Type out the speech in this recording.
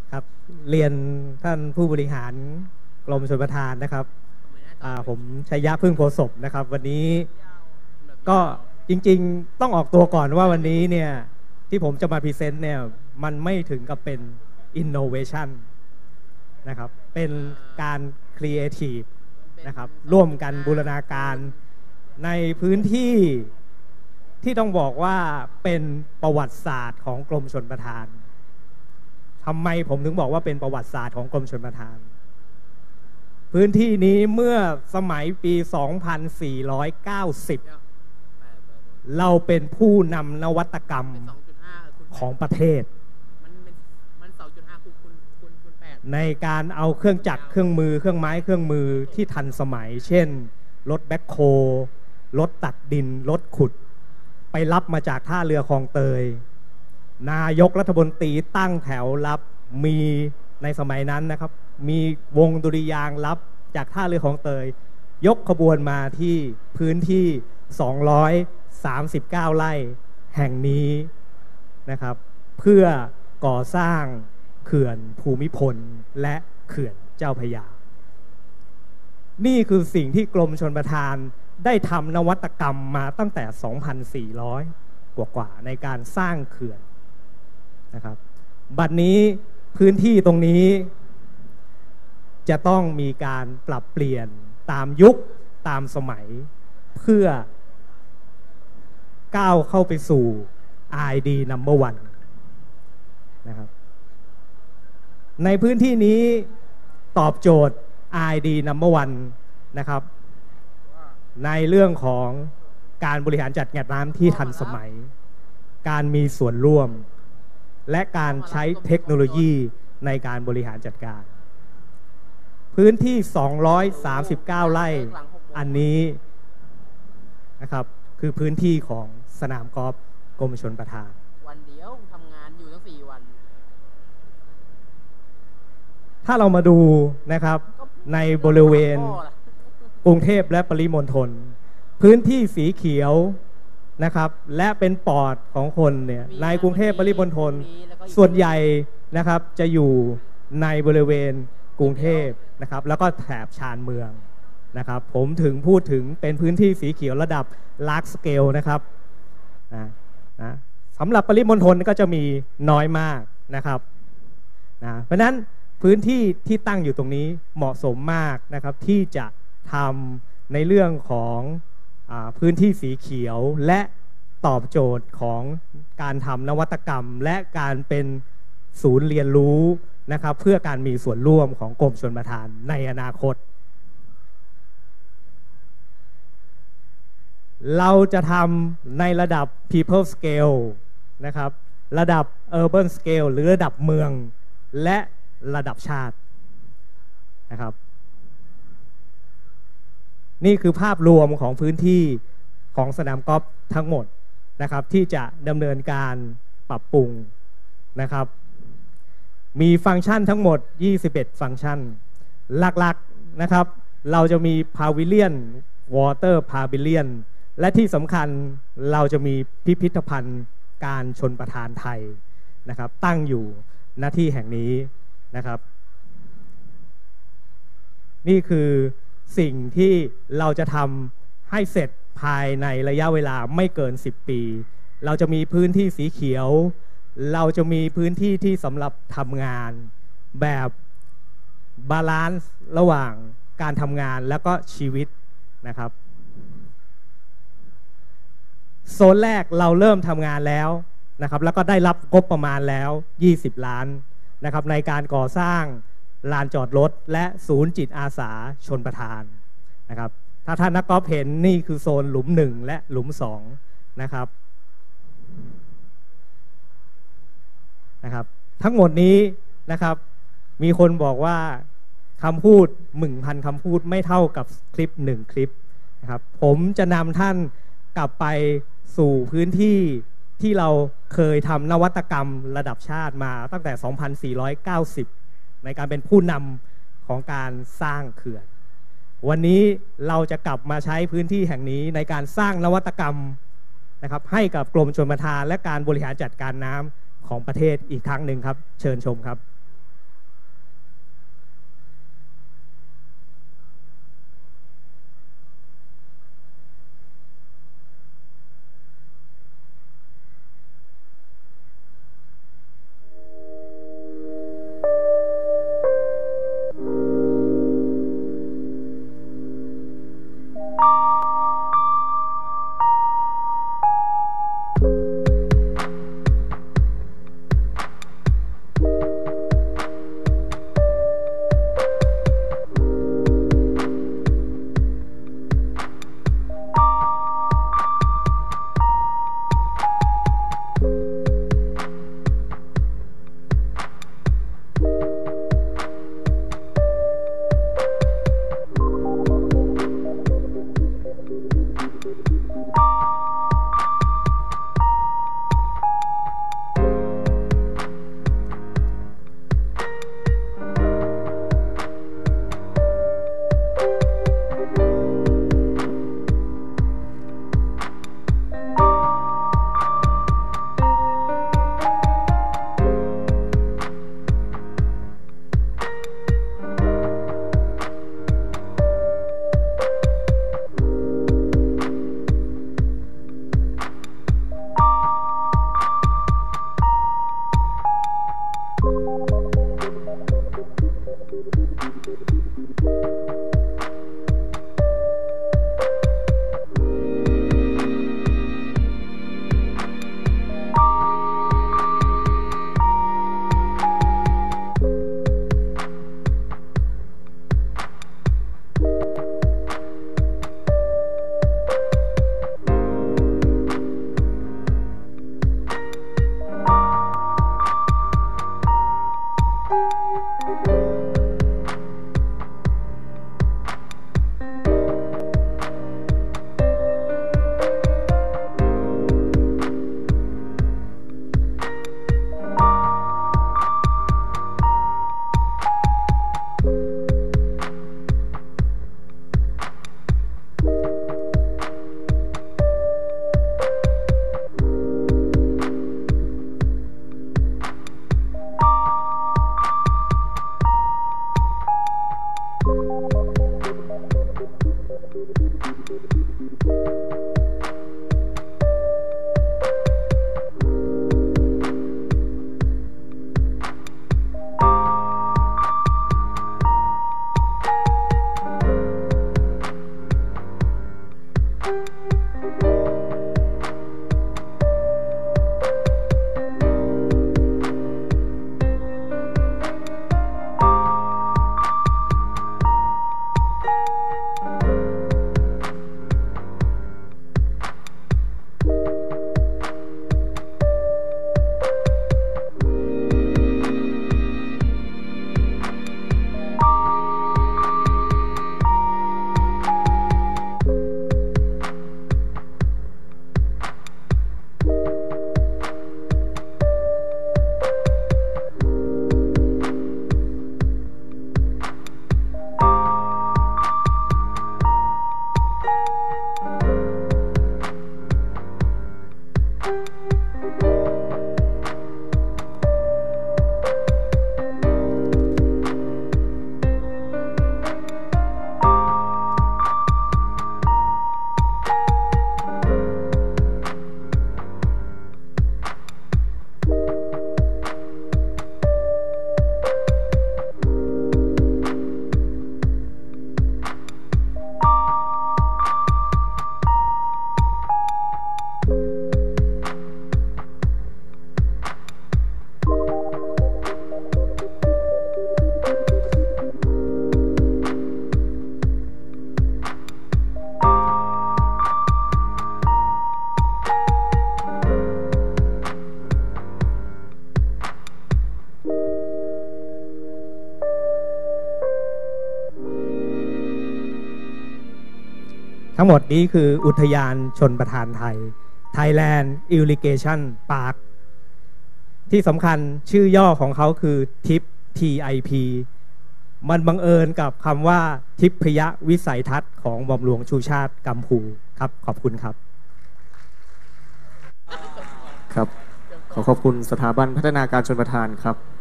ครับเรียนท่านผู้บริหารกรมชลประทานนะครับผมชัยยะพึ่งโพสพนะครับวันนี้ก็จริงๆต้องออกตัวก่อนว่าวันนี้เนี่ยที่ผมจะมาพรีเซนต์เนี่ยมันไม่ถึงกับเป็น innovation นะครับเป็นการ creative นะครับร่วมกันบูรณาการในพื้นที่ที่ต้องบอกว่าเป็นประวัติศาสตร์ของกรมชลประทานทำไมผมถึงบอกว่าเป็นประวัติศาสตร์ของกรมชลประทานพื้นที่นี้เมื่อสมัยปี 2490 เราเป็นผู้นำนวัตกรรมของประเทศในการเอาเครื่องจักรเครื่องมือเครื่องไม้เครื่องมือที่ทันสมัยเช่นรถแบ็คโฮรถตักดินรถขุดไปรับมาจากท่าเรือคลองเตยนายกรัฐมนตรีตั้งแถวรับมีในสมัยนั้นนะครับมีวงดุริยางค์รับจากท่าเรือคลองเตยยกขบวนมาที่พื้นที่239ไร่แห่งนี้นะครับเพื่อก่อสร้างเขื่อนภูมิพลและเขื่อนเจ้าพระยานี่คือสิ่งที่กรมชลประทานได้ทำนวัตกรรมมาตั้งแต่ 2,400 กว่าในการสร้างเขื่อนนะครับบัดนี้พื้นที่ตรงนี้จะต้องมีการปรับเปลี่ยนตามยุคตามสมัยเพื่อก้าวเข้าไปสู่ RID No. 1นะครับในพื้นที่นี้ตอบโจทย์ RID No. 1นะครับในเรื่องของการบริหารจัดการน้ำที่ทันสมัยการมีส่วนร่วมและการใช้เทคโนโลยีในการบริหารจัดการพื้นที่239ไร่อันนี้นะครับคือพื้นที่ของสนามกอล์ฟกรมชลประทานวันเดียวทำงานอยู่ตั้ง4 วันถ้าเรามาดูนะครับในบริเวณกรุงเทพและปริมณฑลพื้นที่สีเขียวนะครับและเป็นปอดของคนเนี่ยในกรุงเทพปริมณฑลส่วนใหญ่นะครับจะอยู่ในบริเวณกรุงเทพนะครับแล้วก็แถบชานเมืองนะครับผมถึงพูดถึงเป็นพื้นที่สีเขียวระดับ large scale นะครับนะสำหรับปริมณฑลก็จะมีน้อยมากนะครับเพราะฉะนั้นพื้นที่ที่ตั้งอยู่ตรงนี้เหมาะสมมากนะครับที่จะทำในเรื่องของพื้นที่สีเขียวและตอบโจทย์ของการทำนวัตกรรมและการเป็นศูนย์เรียนรู้นะครับเพื่อการมีส่วนร่วมของกรมชลประทานในอนาคตเราจะทำในระดับ people scale นะครับระดับ urban scale หรือระดับเมืองและระดับชาตินะครับนี่คือภาพรวมของพื้นที่ของสนามกอล์ฟทั้งหมดนะครับที่จะดำเนินการปรับปรุงนะครับมีฟังก์ชันทั้งหมด21ฟังก์ชันหลักๆนะครับเราจะมีพาวิเลียนวอเตอร์พาวิเลียนและที่สำคัญเราจะมีพิพิธภัณฑ์การชลประทานไทยนะครับตั้งอยู่ณที่แห่งนี้นะครับนี่คือสิ่งที่เราจะทำให้เสร็จภายในระยะเวลาไม่เกิน10 ปีเราจะมีพื้นที่สีเขียวเราจะมีพื้นที่ที่สำหรับทำงานแบบบาลานซ์ระหว่างการทำงานแล้วก็ชีวิตนะครับโซนแรกเราเริ่มทำงานแล้วนะครับแล้วก็ได้รับงบประมาณแล้ว20 ล้านนะครับในการก่อสร้างลานจอดรถและศูนย์จิตอาสาชลประทานนะครับถ้าท่านนักกอล์ฟเห็นนี่คือโซนหลุม1และหลุม2นะครับทั้งหมดนี้นะครับมีคนบอกว่าคำพูด10,000 คำพูดไม่เท่ากับคลิป1 คลิปนะครับผมจะนำท่านกลับไปสู่พื้นที่ที่เราเคยทำนวัตกรรมระดับชาติมาตั้งแต่ 2490 ในการเป็นผู้นำของการสร้างเขื่อนวันนี้เราจะกลับมาใช้พื้นที่แห่งนี้ในการสร้างนวัตกรรมนะครับให้กับกรมชลประทานและการบริหารจัดการน้ำของประเทศอีกครั้งหนึ่งครับเชิญชมครับทั้งหมดนี้คืออุทยานชนประทานไทย Thailand Irrigation Park ที่สำคัญชื่อย่อของเขาคือ TIP มันบังเอิญกับคำว่าทิพยวิสัยทัศน์ของหม่อมหลวงชูชาติกัมพูครับ ขอบคุณครับครับ ขอขอบคุณสถาบันพัฒนาการชนประทานครับ